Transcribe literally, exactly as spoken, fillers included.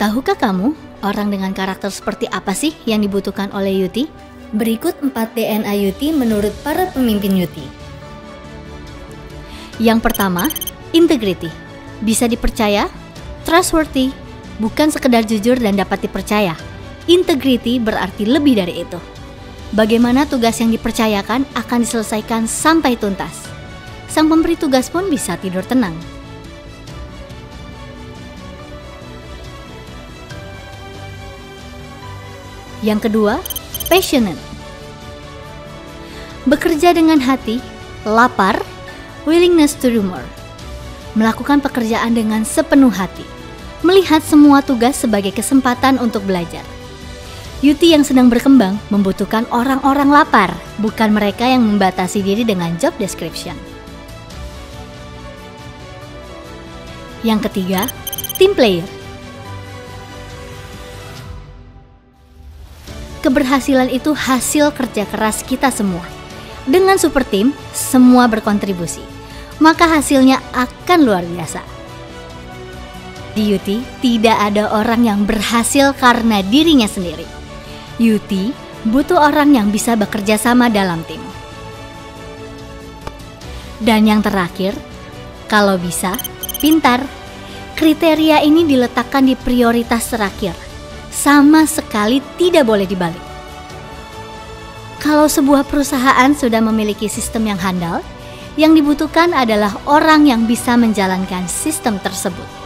Tahukah kamu, orang dengan karakter seperti apa sih yang dibutuhkan oleh U T? Berikut empat D N A U T menurut para pemimpin U T. Yang pertama, integrity. Bisa dipercaya, trustworthy, bukan sekedar jujur dan dapat dipercaya. Integrity berarti lebih dari itu. Bagaimana tugas yang dipercayakan akan diselesaikan sampai tuntas. Sang pemberi tugas pun bisa tidur tenang. Yang kedua, passionate. Bekerja dengan hati, lapar, willingness to do more. Melakukan pekerjaan dengan sepenuh hati. Melihat semua tugas sebagai kesempatan untuk belajar. U T yang sedang berkembang membutuhkan orang-orang lapar, bukan mereka yang membatasi diri dengan job description. Yang ketiga, team player. Keberhasilan itu hasil kerja keras kita semua. Dengan super team, semua berkontribusi. Maka hasilnya akan luar biasa. Di U T, tidak ada orang yang berhasil karena dirinya sendiri. U T butuh orang yang bisa bekerja sama dalam tim. Dan yang terakhir, kalau bisa, pintar. Kriteria ini diletakkan di prioritas terakhir. Sama sekali tidak boleh dibalik. Kalau sebuah perusahaan sudah memiliki sistem yang handal, yang dibutuhkan adalah orang yang bisa menjalankan sistem tersebut.